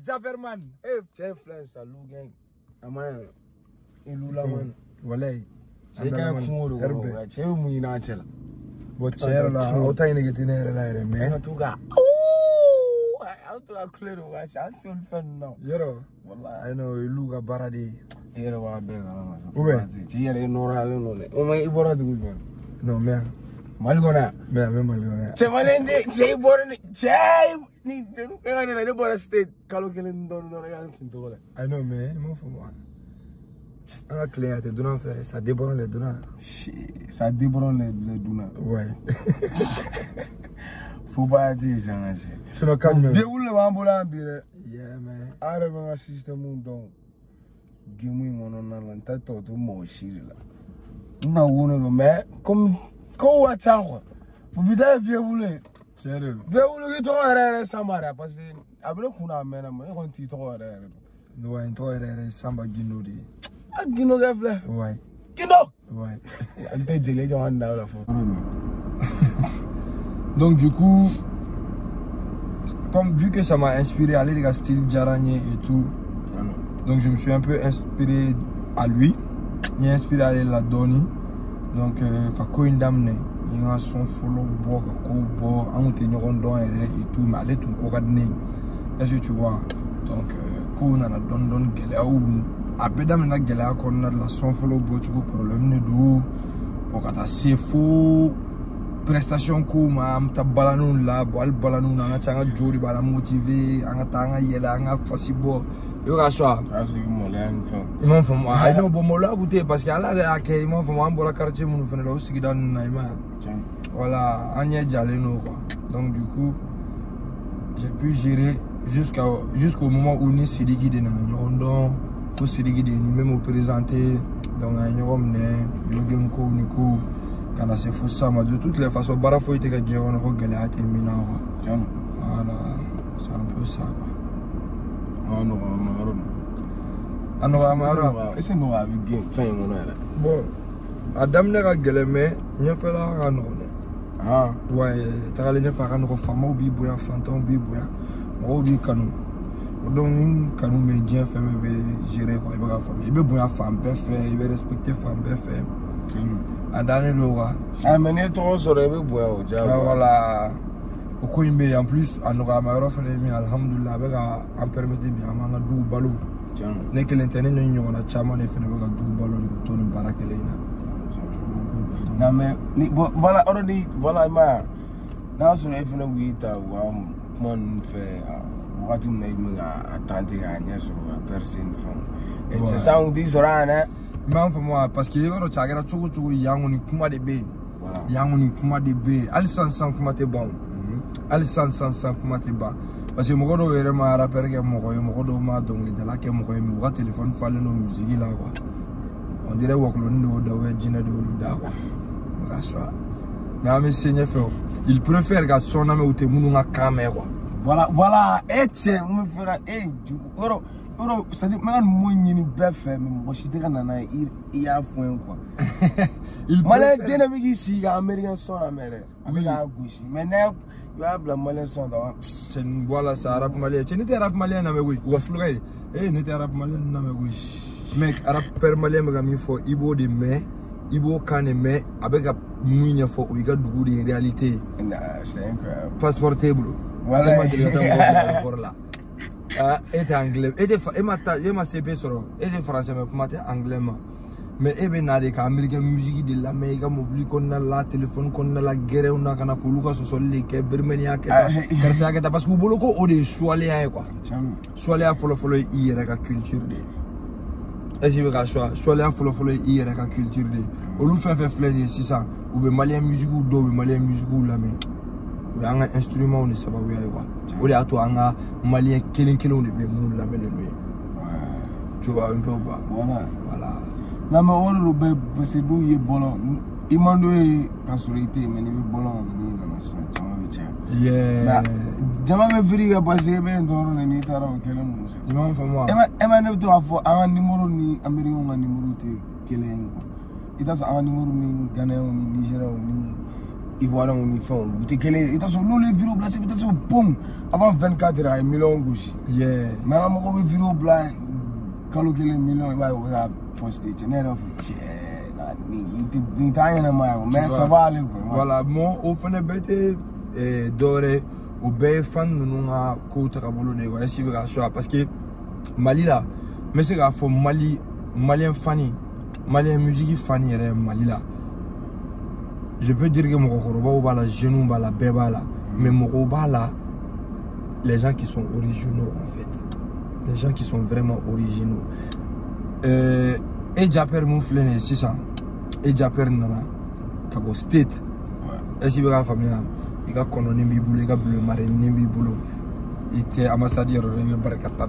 Jafferman. Chef Flash, ça loue gang. Aman, il loue la man. Voilà. J'ai qu'un coup de chef mouina chela. But cher là, autant il est général là, mais. En tout cas, en tout cas, clair, ouais, chance on fait non. Yero. Wallah. I know il loue à Baradi. Yero va bien. Ouais. Tu y es noral non. On m'a il bora de goût. Non mais. Malgona. Mais malgona. C'est malende, c'est bora c'est ni ne bora state kalo kelen don ya finto la. I know mais mon faut moi. Un client te donne faire ça déborde les donneurs. Ça déborde les donneurs. Ouais. Faut pas dire ça. C'est le cas même. Vieux le wambola bire. Yeah man. Arabe un système don. Gimi mono na lanta to mo shiri la. Na wono mais comme ko wa chango. Vous bidé vieux boulé. Sérieux. Vieux boulé qui to erreur samara parce que abele kuna mena mo ko ti to erreur. Ouais, toi erreur samba ginodi. Gino gafle. Ouais. Gino. Ouais. Ante jele jo anda la fo. Donc du coup, comme vu que ça m'a inspiré à aller les style Djaragné et tout, donc je me suis un peu inspiré à lui. Il est inspiré à aller la donner. Donc quand il damne, il y a son follow bois, bois, on te rondon et tout, mais aller tout encore est-ce que tu vois? Donc quand on a don gela abedam na gela kon na la son follow bois tu problème ne do pour kata c'est faux. Prestation ko ma am ta balanu la bal balanu na nga jori bala motivé anga tanga yela anga fasibo yo ga so asi mo len fo imam fo ay no bo mo la bouté parce que ala ga ke imam fo am bola quartier mun fene lo sigi dan na ima voilà anya jalé no quoi. Donc du coup j'ai pu gérer jusqu'au moment où ni Sidiki de na nyondo ko Sidiki de ni même présenter dans un nyom ne yo gen ko ni ko quand c'est fou ça, de toutes les façons, Barafo était que Dieu on a regardé à terminer. Voilà, c'est un peu ça quoi. Est-ce que nous avons bien fait mon heure? Bon, Adam n'a pas gagné, mais il a fait la rano. Ah, ouais, tu as allé faire un femme au biboya, fantôme biboya, au bicanou. Donc, quand nous mettons bien fait, mais gérer quoi, il va faire. Il veut bien faire, il veut respecter femme, fait. Adane Loa. Ah, mais n'est trop sur les bois. Voilà. Au Coimbe, en plus, à Nora Maro, alhamdoulilah, avec un permettre bien, à dou balo. N'est que l'internet, nous avons un chaman et fait avec un dou balo, le tourne barakelina. Non, mais voilà, voilà, ma. Now, so if you know, we one fait what you make me attendre à Nias ou à personne. Et c'est ça, on dit, Zorana. Mais pour moi, parce que les gens qui ont dit yang ni kuma de be, yang ni kuma de be, ali sans kuma te bon, ali sans kuma te ba. Parce que moi quand je me rappelle que moi quand ma donc de là que moi me téléphone falle nos musique là quoi. On dirait que l'on doit ouais dîner de l'ouda quoi. Voilà. Mais à mes seigneurs il préfère que son ami ou te munu nga caméra quoi. Voilà, et c'est on me fera ça dit man mo nyini be fait mais mo chité kana na il y a point quoi. Il malais dynamique ici américain son américain. Avec la gauche. Mais là il va bla malais son là. C'est voilà ça arabe malien. Tu n'étais arabe malien na me oui. Ou aslugai. N'était arabe malien na me oui. Mec arabe per malien me gami fo ibo de mais ibo kane mais avec a munya fo o iga dugu de réalité. C'est incroyable. Passeport table. Voilà là. Et anglais et ma CP soro et français mais pour anglais mais e be na de ka américain musique de la méga mobile kon na la téléphone kon na la guerre on a kana ko luka so solli ke bermenia ke karsa ke parce que bolo ko o de soalia quoi soalia folo i reka culture de est-ce que soalia folo i reka culture de o lu fait fleur 600 ou be malien musique ou do be malien musique ou la mais un instrument on est ça va quoi ou les ato anga malien kelen on est bien la mais tu vois un peu quoi voilà na ma woro be c'est beau y bolon imando e kasurité mais ni bolon ni na so chama bicha yeah jama me viriga parce que be ndoro ni tara o kelen mo so imam fa moi ema ne to afo an numéro ni américain numéro te kelen ko ita so an numéro ni Ghana ni Nigeria ni Ivoiriens ni font il t'a sur les vidéos là c'est peut-être boum avant 24 heures millions gauche mais on va vidéo là quand les millions il va poster tenir ni mais ça va aller voilà moi au fin de bête doré au bé fan nous a côté rabolo ne ouais si parce que Mali là mais c'est grave faut malien fani malien musique fani et Mali là je peux dire que mon Koroba ou la genou ba la beba là mais mon Koroba là les gens qui sont originaux en fait les gens qui sont vraiment originaux et Japer mouflene 600 et Japer nana Cabo State et si la famille il a connu Mibulu il a bleu marin Mibulu il était ambassadeur de Barakata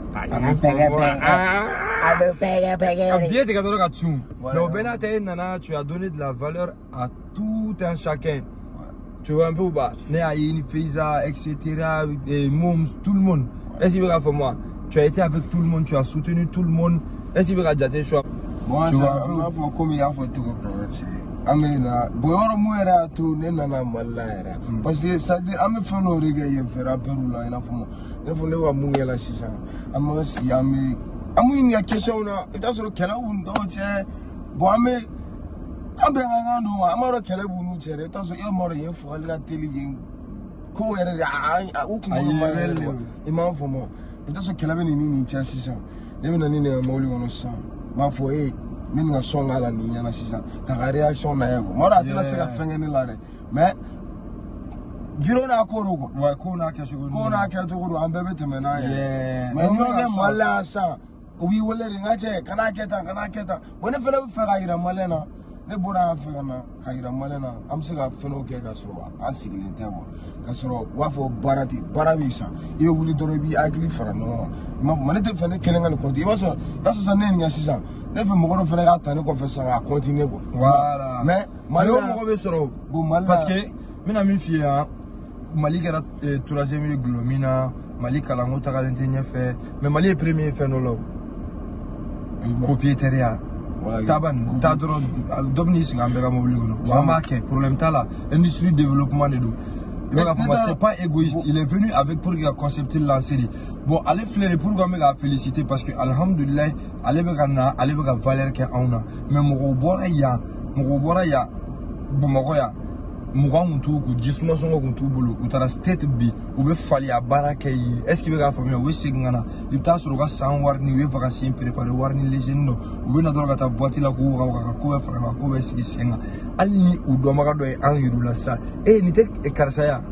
tu as donné de la valeur à tout un chacun. Tu vois un peu ou pas? Fisa, etc. Et Moms, tout le monde. Est-ce qu'il va faire moi? Tu as été avec tout le monde, tu as soutenu tout le monde. Est-ce qu'il va dire tes choix? Moi, je vais comme il y a fait tout comme ça. Amena, boyoro muera tu nena malaya. Parce que ça dit, ame fano rega ye fera perula ina fumo. Ne fone wa mungela sisa. Ame si ame ni question na. Ita soro kela un do che. Bo ame ngano amaro kela bunu chere. Ita so yo moro ye fo ala teli yin. Ko ere a u kuma malele. Imam fumo. Ita so kela be ni che sisa. Ne na ni ne moli wono sa. Ma fo min nga song ala ni yana sisa ka reaction na yego mara tila se ka fengeni lare mais giro na ko rugo wa ko na ke to ko ambe bete mena ye mais no ge mala sa ubi wole ringa che kana keta wona fele fe ga ira malena ne bora fe na ka ira malena am se ga feno ke ga so asigile tebo ka so wa fo barabisa ibe wuli doro bi agli fara no ma manete fene kelenga ko di ba so da so sanen nga sisa ne fais mon frère à tani qu'on fait ça à continuer quoi. Voilà. Mais Mali on va sur parce que mina mi fille Mali gara troisième glomina Mali kalango ta galentenya fait mais Mali est premier fait no law. Copiéteria. Taban ta dro domni singa mbega mobili gono. Wa marqué problème ta là industrie développement de do. C'est pas égoïste, il est venu avec pour concepter la série. Bon, allez flairer pour me féliciter parce que alhamdulillah, allez me valeur que on a. Mais mon bora ya, Mouga Moutou, Disma Songo Moutou Boulou, ou t'as state bi, ou be fali à Barakay, est-ce qu'il va faire mieux, oui, c'est Gana, il t'a sur le sans warning, oui, vacances, préparé, warning, légende, ou bien à ta boîte la cour, à couver, frère, couver, si c'est un Ali ou Domarado et Angirou la sa, et n'était et Karsaya.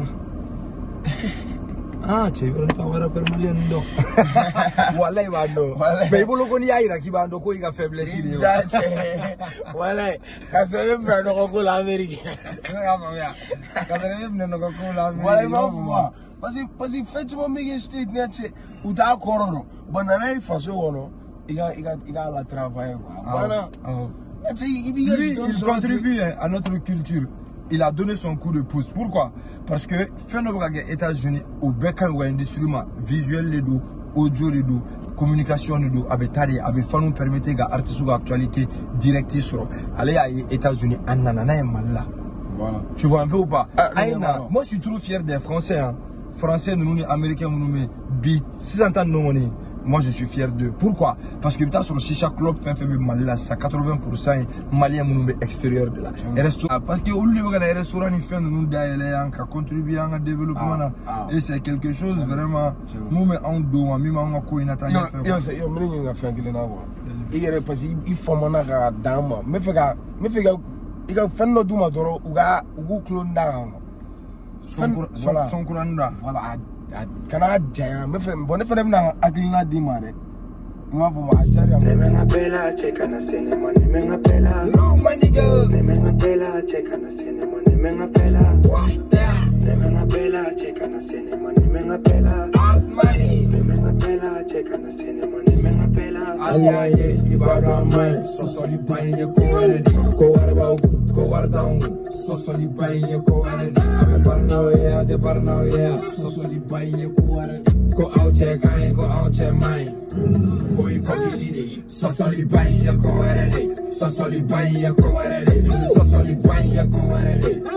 Ah, tu veux pas avoir permis non. Voilà, il va non. Mais vous le connaissez, il a qui va donc il a faiblesse. Voilà, quand c'est même dans le col américain. Quand c'est même dans le col américain. Voilà, moi. Parce que effectivement, mes state n'est ou d'accord non. Banana il fait ça non. Il a la travail. Voilà. Il contribue à notre culture. Il a donné son coup de pouce. Pourquoi? Parce que les États-Unis, au Béka ou industrie visuel les dos, audio les dos, communication les dos, avec tari, avec fanou permettre aux artistes d'actualité directe sur. Allez à États-Unis, ananana et malla. Voilà. Tu vois un peu ou pas? Moi je suis trop fier des Français. Hein. Français, nous, Américains, nous, bit. 600 ans, nous, moi je suis fier d'eux. Pourquoi? Parce que putain sur le Chicha Club fait Mali là, ça 80% Maliens nous extérieur de là. Parce que au lieu de les restaurants ils font nous d'aller en contribuer à développement et c'est quelque chose vraiment nous mais en dos moi même en quoi inattendu. Yo me ninga fait que na wa. Il parce il faut mon aga dama. Me fait il ga fanno duma doro uga clone down. Son kuranda. Voilà. Kana jaya me fe bonne fe dem na agilina di mare ma bo ma jari me ngapela cheka na cinema me ngapela no manigo me ngapela cheka na cinema me ngapela me ngapela cheka na cinema me ngapela money me ngapela cheka na cinema me ngapela ayaye ibara mai so soli baye ko warda so soli baye ko warda ame barnaoya so soli baye ko warda ko auche kai ko auche mai boy ko gilide so soli baye ko warda so soli baye ko warda so soli baye ko warda so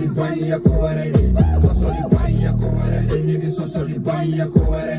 di banya ko wara de. Soso di banya ko wara de. Nigga soso di banya ko wara